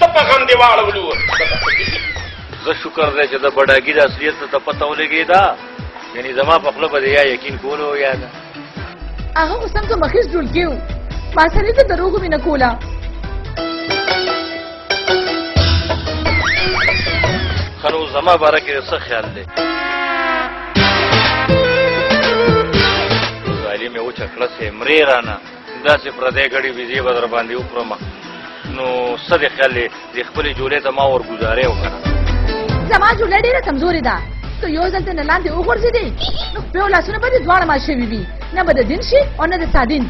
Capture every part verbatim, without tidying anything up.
په غم دې واړولو. زه شکر دی چې د بډاګي د اصلیت ته پته ولګېده، یعنې زما په خوله به دې یا یقین کولو یا نه. هغه اوس هم که مخیز جوړ کېو، ما سړي ته دروغ مې نه کوله. ښه نو زما باره کې څه خیال دی؟ ظالم یې وچه کړه سې مرې رانه داسې پردی ګړې ویزې به در باندې وخورم، نو څه دې خیال دی دې خپلې جولې ته ما ورګزارې وکړه. زما جوله ډېره کمزورې ده، که یو ځل ته نه لاندې وغورځېدې نو خپلو لاسونه به دې دواړه مات شوي وي، نه به د دین شي او نه د سادین.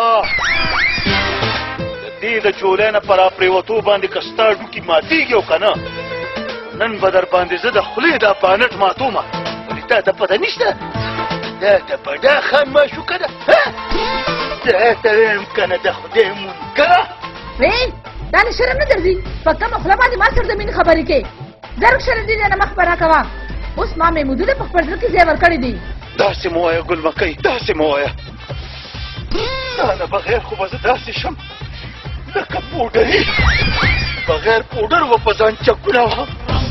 د دې د جولۍ نه په راپرېوتو باندې که ستا ډوکي ماتېږي او که نه نن به در باندې زه د خولې دا پانټ ماتومه. ولې تا ته پته نشته دا د بډا خان معشوقه ده؟ دا ته وایم که نه د خدای منکره. وی دا نه شرم نه درځي په کومه خوله باندې ما سره د مینې خبرې کوې؟ زرګ شرم دې نه مخ په راکوه. اوس ما محمودونه په خپل زړه کې ځای ورکړی دی. داسې مه وایه ګل مکۍ، داسې مه وایه. دا نه بغیر خو به زه داسې شم لکه پوډري، بغیر پوډر به په ځان چکونه وهم.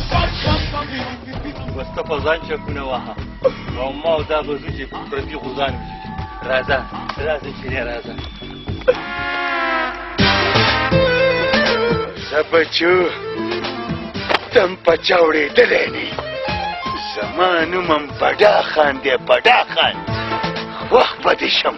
بس ته په ځان چکونه وهه او ما او دا به ځو چې پردي خو ځان وي. راځه راځه چینی راځه. زه بچو تم په چا اورېدلی نه یم. زما نوم هم بډا خان دی، بډا خان. وخت به دې شم.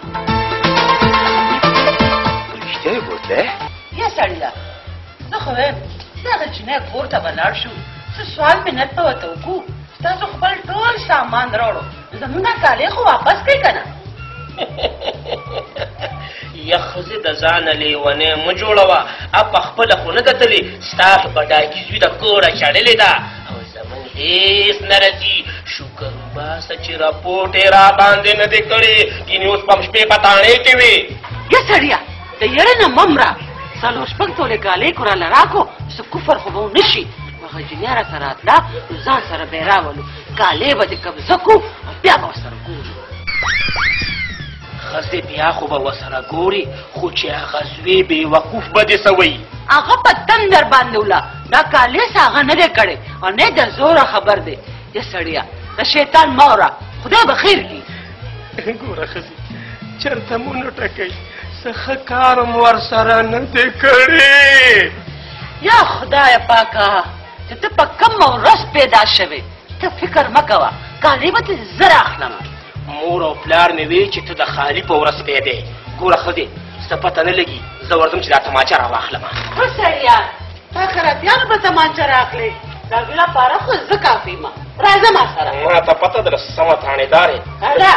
رښتیا یې بوتلی؟ یا سړیه زه خو وایم دغه چینی کور ته به لاړ شو، څه سوال منت به ورته وکړو. ستاسو خپل ټول سامان راوړو، زمونږ کالي خو واپس کړئ که نه. یا ښځې د ځانه لیونی مه جوړوه، په خپله خو نه کتلې ستا بډاګي زوی د کوره چړلې ده او زمونږ هېڅ نه رځي. شکر وباسه چې راپورټ یې را باندې نه دی کړی، ګینې اوس په شپې په تاڼې کې وي. یا سړیه د یړې نه مه مرا، څلور شپږ تولې کالۍ خو راله راکړو، څه کفر خو به ونه شي. هغه جنیا را سره راتله نو ځان سره به یې راولو، کالۍ به دې قبضه کړو او بیا به ورسره ګورو. ښځې بیا خو به ورسره ګوري، خو چې هغه زوی بېوقوف به دې څه وایي؟ هغه په تن در باندې وله، دا کالۍ څه هغه نه دی کړی او نه د زوره خبر دی. یا سړیه د شیطان مه وره، خدای به خیر کړي. ګوره ښځې چېرته مو نه ټکوي، څه ښه کار م ورسره نه دی کړی. یا خدایه پاکه چې ته په کومه ورځ پیدا شوې، ته فکر مه کوه، کالۍ به دې زر اخلم. مور او پلار مې وی چې ته د خالي په ورځ پیدا. ګوره ښځې څه پته نه لګي، زه ورځم چې دا تماچه را واخلم. ښه سړیه تا خرابیانو به تماچه راخلې، د هغې لپاره خو زه کافي یم. راځه ما سره. ما ته پته ده سمه تاڼېدار یې.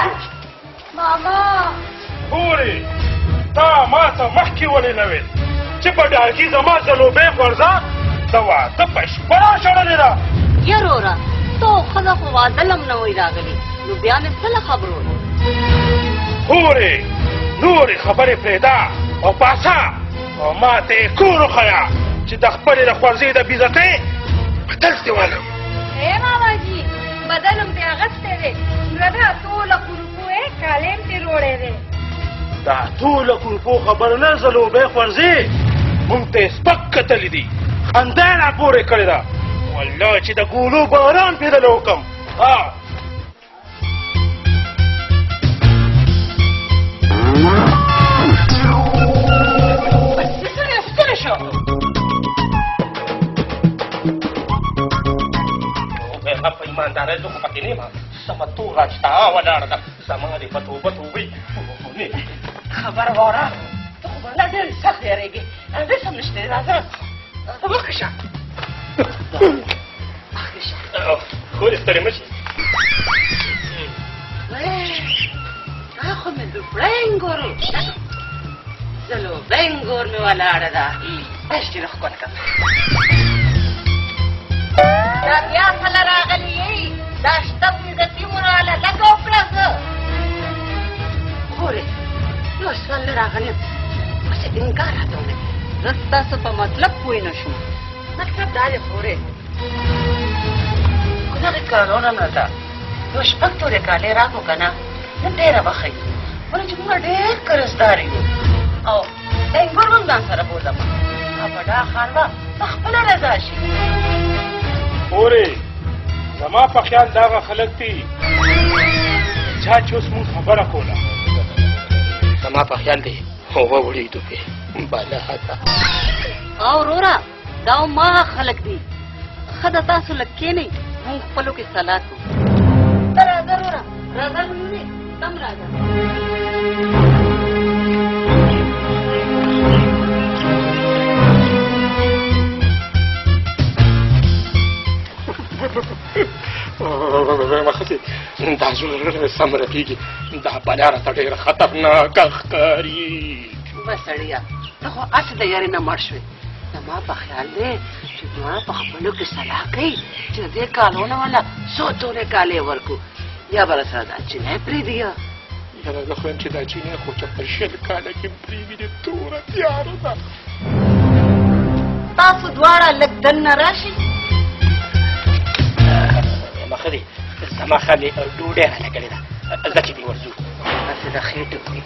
ماما ګورې تا ما ته مخکې ولې نه ویل چې بډاګي زما ځلوبې غورځه د واده په شپه را شړلې ده؟ یروره تو ښځه خو واده لم نه وی راغلي، نو بیا مې څه له خبرو؟ ګورې نورې خبرې پرېږده او پاڅه او ما ته یې کور وښیه چې د خپلې د خوړځې د بېزتۍ بدل دې والم. ای ماماجي بدل هم پې اغستی دی، زړه ده اتو لکو روپو یې کالۍ هم ترې روړی دی. د اتو لکو روپو خبره نه ځلوبۍ خوړځې مونږ ته یې سپک کتلي دي، خندا یې راپورې کړې ده. والله چې د ګولو باران پېدلی وکړم. په ایماندارۍ زه خو پکې نه یم، سمه توره چې تا ولاړه ده زما دې په توبه توبې خبره واوره، ته خو به نه ډېرې سخت یارېږې، هېڅ هم نشته، راځه ته مخکې شه مخکې شه. خو دې ستړې مه شي. دا خو مې لوبړینګور زه لوبړینګور مې ولاړه ده، باش ډېره ښکل کړم. دا بیا کله راغلی یې، دا شته عزتي مو راله لکه وکړه زه. خورې یو سوال نه راغلی یم، اوس یې انکار راته وکړې. زه ستاسو په مطلب پوه نه شوم. مطلب دا دی خورې خو دغې کارونه نه ده، یو شپږ تورې کالۍ راکړو که نه نن ډېره به ښه وي، ولې چې موږ ډېر قرضدار یو او ډینګور به هم ځان سره بولم. او بډا خان به په خپله رضا شي. اورې زما په خیال دغه خلک دي چا چې اوس مونږ خبره کوله. زما په خیال دی هغه وړي دوبې بالا هتا او وروره دا ما خلک دي ښه ده تاسو لږ کښېنئ مونږ خپلو کې صلات وکړو. ته راځه وروره راځه لمونځې تم راځه. مخکې دا زړه سم رپېږي دا بلا راته ډېره خطرناکه ښکاري. بس سړیه ته خو هسې د یارې نه مړ شوې. زما په خیال دی چې دواړه په خپلو کې صلاح کوي چې د دې کالونه والا څو تورې کالې ورکړو یا به راسره دا چینی پرېږدي. یاره زه خو یم چې دا چینی خو چې په شل کاله کې پرېږدي توره تیاره ده. تاسو دواړه لږ دننه راشئ. مخه دی زما خالي ډوډۍ رالګلې ده زه چې دې ورځو هسې د خېټو کې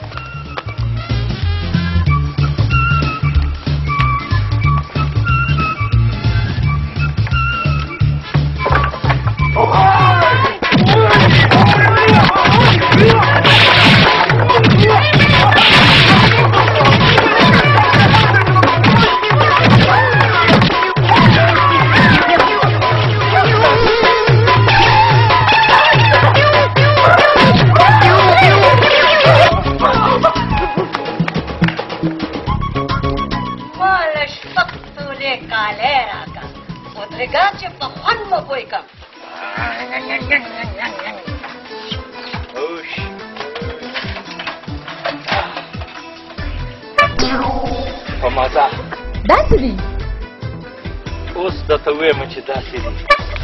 په مزه داسې دي اوس درته ووایم چې داسې دي.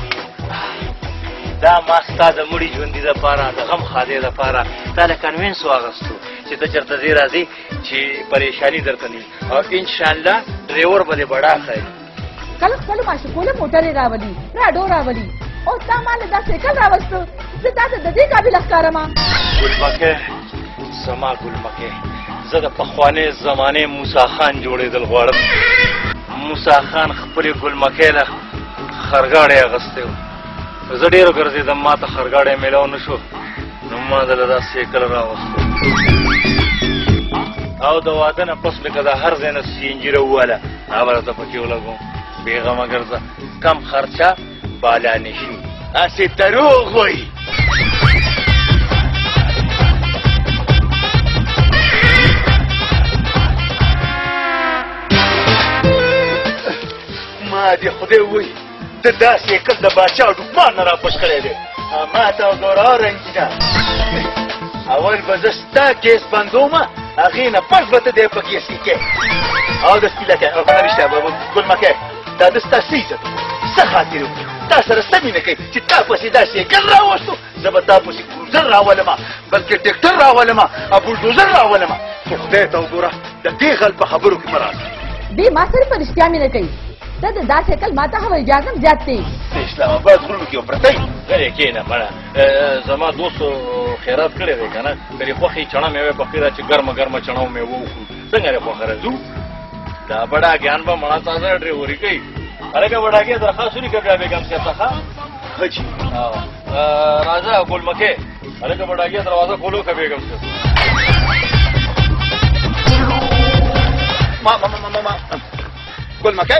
دا ما ستا د مړي ژوندي دپاره د غم خادې دپاره تا له کنوینس واغېستو چې ته چېرته ځې راځې چې پریشاني درته نه وي او انشاءالله ډریور به دې بډا ښایي. کله خپلو معشوقو موټرې راولي راډو راولي او تا ما له دا سایکل راوسته زه تا ته د دې قابله ښکارمه. ګلمکې زما ګلمکې زه د پخوانۍ زمانې موسی خان جوړېدل غواړم. موسی خان خپلې ګلمکې له خرګاړی اغوستی و. زه ډېر ګرځېدم ما ته خرګاړی میلاو نه شو نو ما دله دا سایکل راوستو او د واده نه پس مې که د هر ځای نه سی این جي راوواله هغه به راته پکې ولګوم. بېغمه ګرځه کم خرچه بالا نشي. هسې دروغ وایي. ما دې خدای وایي د دا سایکل د باچا ډوکمان نه راپش کړی دی. ما ته وګوره رنګینه اول به زه ستا کیس بندومه هغې نه پس به ته دی په کیس کې کې او د سپیلکې او رشته ګلمکې دا د ستا څه عزت څه خاطرې وکړي تا سره څه مینه کوي چې تا پسې دا سایکل راوستو زه به تا پسې کروزر راولمه بلکې ټکټر راولمه او بولډوزر راولمه. خو خدای ته وګوره د دې غل په خبرو کې مه راځه. دې ما سره په رښتیا مینه کوي. ته د دا سایکل ما ته هوایي جهاز هم زیات دی. د اسلام آباد غرونو کې یو پرتی غلی کښېنه مړه زما دوست خیرات کړی دی که نه که دې خوښې چڼه مېوې پخې را چې ګرمه ګرمه چڼه مېوه وخورو څنګه دې خوښه راځو. دا بډاګیان به مړه تازه ډریوري کوي. هلکه بډاګې درخواست ولیکه بیا بیګم صاحب څخه ښه جي راځه ګلمکې هلکه بډاګې دروازه کولو که بیګم صاحب ما ما ما ما ما ګلمکې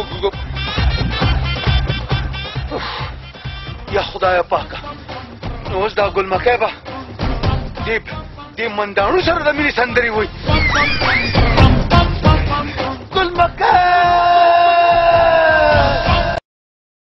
یا خدایه پاکه نو اوس دا ګلمکې به دې دې منداڼو سره د مینې سندرې وایي.